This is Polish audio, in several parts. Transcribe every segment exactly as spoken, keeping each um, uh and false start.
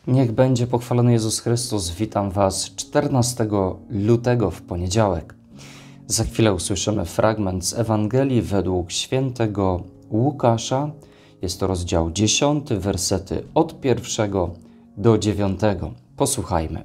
Niech będzie pochwalony Jezus Chrystus. Witam Was czternastego lutego w poniedziałek. Za chwilę usłyszymy fragment z Ewangelii według świętego Łukasza. Jest to rozdział dziesiąty, wersety od pierwszego do dziewiątego. Posłuchajmy.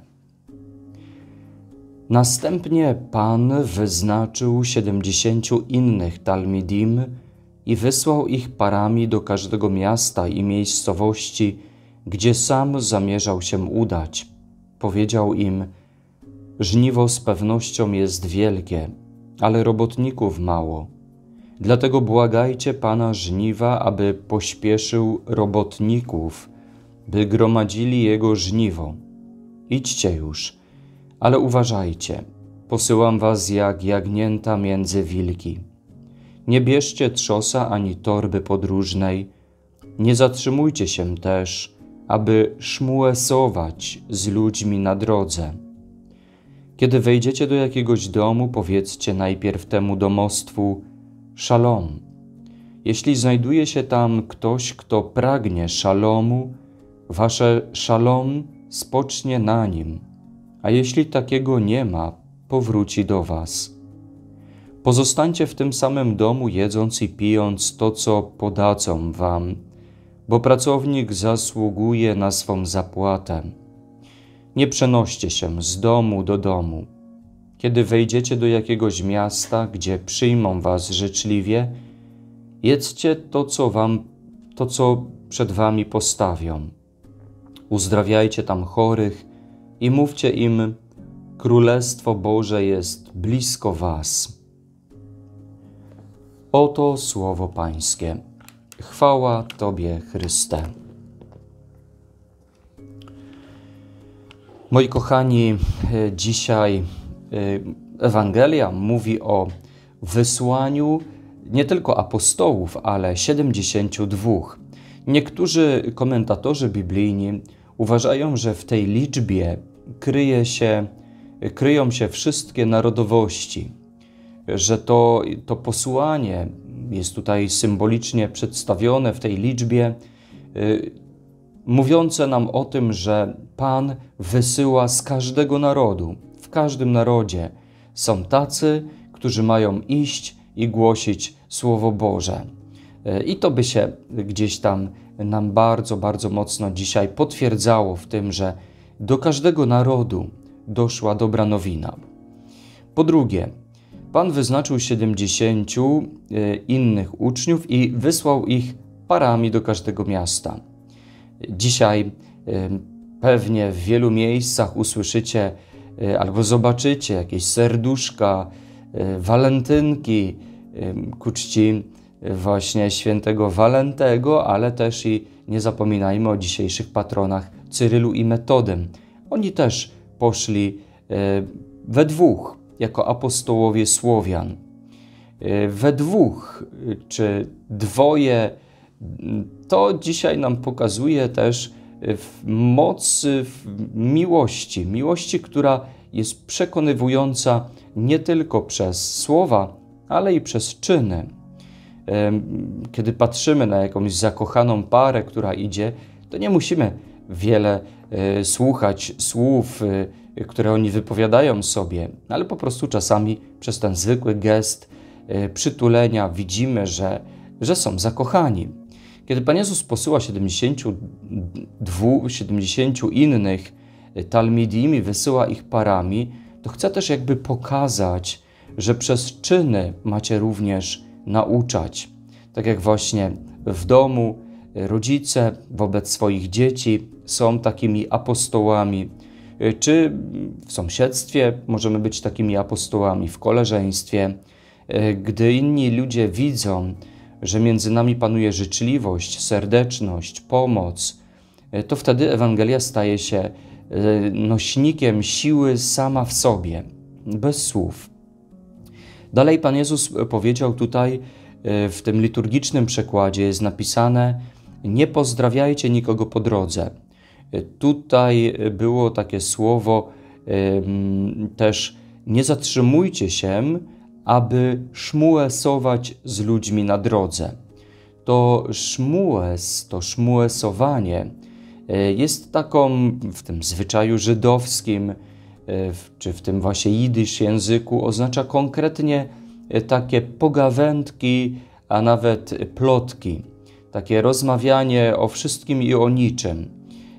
Następnie Pan wyznaczył siedemdziesięciu innych talmidim i wysłał ich parami do każdego miasta i miejscowości, gdzie sam zamierzał się udać. Powiedział im: żniwo z pewnością jest wielkie, ale robotników mało. Dlatego błagajcie Pana żniwa, aby pośpieszył robotników, by gromadzili Jego żniwo. Idźcie już, ale uważajcie, posyłam was jak jagnięta między wilki. Nie bierzcie trzosa ani torby podróżnej, nie zatrzymujcie się też, aby szmuesować z ludźmi na drodze. Kiedy wejdziecie do jakiegoś domu, powiedzcie najpierw temu domostwu: szalom. Jeśli znajduje się tam ktoś, kto pragnie szalomu, wasze szalom spocznie na nim, a jeśli takiego nie ma, powróci do was. Pozostańcie w tym samym domu, jedząc i pijąc to, co podadzą wam, bo pracownik zasługuje na swą zapłatę. Nie przenoście się z domu do domu. Kiedy wejdziecie do jakiegoś miasta, gdzie przyjmą was życzliwie, jedzcie to, co wam, to, co przed wami postawią. Uzdrawiajcie tam chorych i mówcie im: Królestwo Boże jest blisko was. Oto słowo Pańskie. Chwała Tobie, Chryste. Moi kochani, dzisiaj Ewangelia mówi o wysłaniu nie tylko apostołów, ale siedemdziesięciu dwóch. Niektórzy komentatorzy biblijni uważają, że w tej liczbie kryje się, kryją się wszystkie narodowości, że to, to posłanie jest tutaj symbolicznie przedstawione w tej liczbie, yy, mówiące nam o tym, że Pan wysyła z każdego narodu. W każdym narodzie są tacy, którzy mają iść i głosić Słowo Boże. Yy, I to by się gdzieś tam nam bardzo, bardzo mocno dzisiaj potwierdzało w tym, że do każdego narodu doszła dobra nowina. Po drugie, Pan wyznaczył siedemdziesięciu innych uczniów i wysłał ich parami do każdego miasta. Dzisiaj pewnie w wielu miejscach usłyszycie albo zobaczycie jakieś serduszka, walentynki ku czci właśnie świętego Walentego, ale też i nie zapominajmy o dzisiejszych patronach Cyrylu i Metodym. Oni też poszli we dwóch jako apostołowie Słowian. We dwóch, czy dwoje, to dzisiaj nam pokazuje też moc miłości. Miłości, która jest przekonywująca nie tylko przez słowa, ale i przez czyny. Kiedy patrzymy na jakąś zakochaną parę, która idzie, to nie musimy wiele słuchać słów, które oni wypowiadają sobie, ale po prostu czasami przez ten zwykły gest przytulenia widzimy, że, że są zakochani. Kiedy Pan Jezus posyła siedemdziesięciu dwóch, siedemdziesięciu innych talmidim i wysyła ich parami, to chce też jakby pokazać, że przez czyny macie również nauczać. Tak jak właśnie w domu rodzice wobec swoich dzieci są takimi apostołami, czy w sąsiedztwie możemy być takimi apostołami, w koleżeństwie. Gdy inni ludzie widzą, że między nami panuje życzliwość, serdeczność, pomoc, to wtedy Ewangelia staje się nośnikiem siły sama w sobie, bez słów. Dalej Pan Jezus powiedział tutaj, w tym liturgicznym przekładzie jest napisane: nie pozdrawiajcie nikogo po drodze. Tutaj było takie słowo też: nie zatrzymujcie się, aby szmuesować z ludźmi na drodze. To szmues, to szmuesowanie Jest taką w tym zwyczaju żydowskim, czy w tym właśnie jidysz języku, oznacza konkretnie takie pogawędki, a nawet plotki. Takie rozmawianie o wszystkim i o niczym.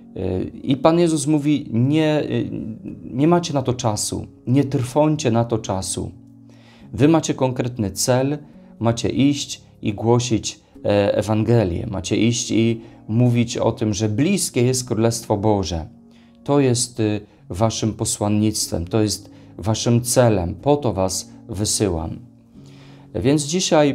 I Pan Jezus mówi, nie, nie macie na to czasu, nie trwącie na to czasu. Wy macie konkretny cel, macie iść i głosić Ewangelię, macie iść i mówić o tym, że bliskie jest Królestwo Boże. To jest waszym posłannictwem, to jest waszym celem, po to was wysyłam. Więc dzisiaj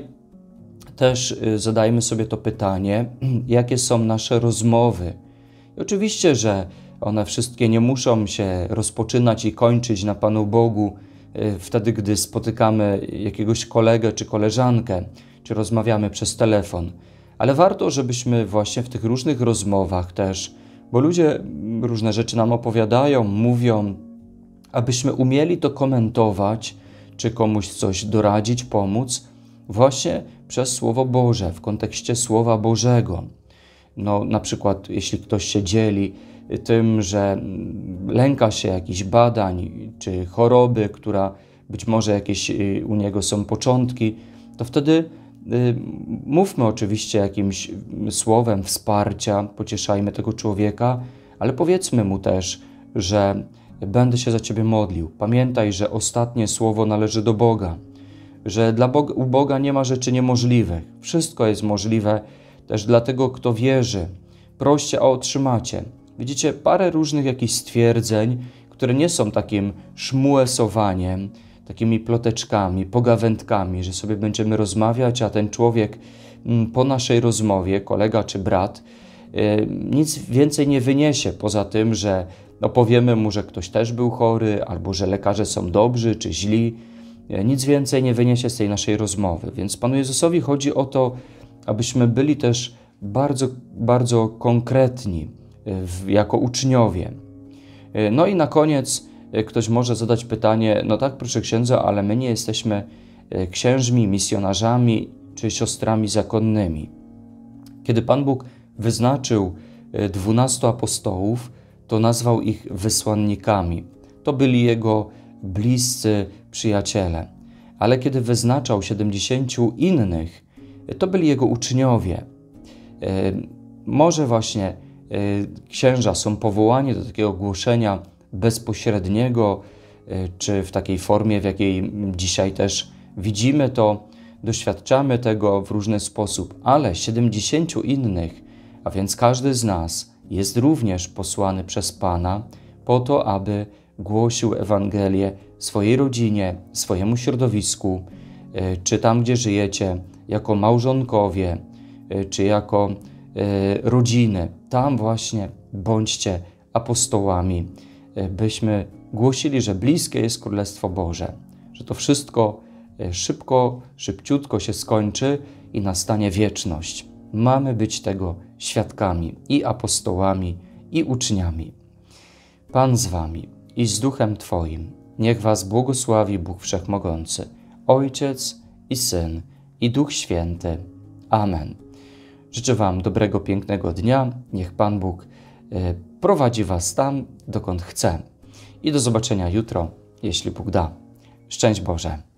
też zadajmy sobie to pytanie, jakie są nasze rozmowy. I oczywiście, że one wszystkie nie muszą się rozpoczynać i kończyć na Panu Bogu wtedy, gdy spotykamy jakiegoś kolegę czy koleżankę, czy rozmawiamy przez telefon. Ale warto, żebyśmy właśnie w tych różnych rozmowach też, bo ludzie różne rzeczy nam opowiadają, mówią, abyśmy umieli to komentować, czy komuś coś doradzić, pomóc, właśnie przez Słowo Boże, w kontekście Słowa Bożego. No, na przykład, jeśli ktoś się dzieli tym, że lęka się jakichś badań czy choroby, która być może jakieś u niego są początki, to wtedy mówmy oczywiście jakimś słowem wsparcia, pocieszajmy tego człowieka, ale powiedzmy mu też, że będę się za ciebie modlił. Pamiętaj, że ostatnie słowo należy do Boga, że dla Boga, u Boga nie ma rzeczy niemożliwych. Wszystko jest możliwe też dla tego, kto wierzy. Proście, a otrzymacie. Widzicie, parę różnych jakichś stwierdzeń, które nie są takim szmuesowaniem, takimi ploteczkami, pogawędkami, że sobie będziemy rozmawiać, a ten człowiek po naszej rozmowie, kolega czy brat, nic więcej nie wyniesie, poza tym, że opowiemy mu, że ktoś też był chory, albo że lekarze są dobrzy czy źli. Nic więcej nie wyniesie z tej naszej rozmowy. Więc Panu Jezusowi chodzi o to, abyśmy byli też bardzo, bardzo konkretni jako uczniowie. No i na koniec ktoś może zadać pytanie, no tak, proszę księdza, ale my nie jesteśmy księżmi, misjonarzami czy siostrami zakonnymi. Kiedy Pan Bóg wyznaczył dwunastu apostołów, to nazwał ich wysłannikami. To byli Jego bliscy przyjaciele. Ale kiedy wyznaczał siedemdziesięciu innych, to byli Jego uczniowie. Może właśnie księża są powołani do takiego głoszenia bezpośredniego, czy w takiej formie, w jakiej dzisiaj też widzimy to, doświadczamy tego w różny sposób, ale siedemdziesięciu innych, a więc każdy z nas jest również posłany przez Pana po to, aby głosił Ewangelię swojej rodzinie, swojemu środowisku, czy tam, gdzie żyjecie, jako małżonkowie, czy jako rodziny. Tam właśnie bądźcie apostołami, byśmy głosili, że bliskie jest Królestwo Boże, że to wszystko szybko, szybciutko się skończy i nastanie wieczność. Mamy być tego świadkami i apostołami, i uczniami. Pan z wami i z duchem Twoim. Niech was błogosławi Bóg Wszechmogący, Ojciec i Syn, i Duch Święty. Amen. Życzę wam dobrego, pięknego dnia. Niech Pan Bóg prowadzi was tam, dokąd chce. I do zobaczenia jutro, jeśli Bóg da. Szczęść Boże.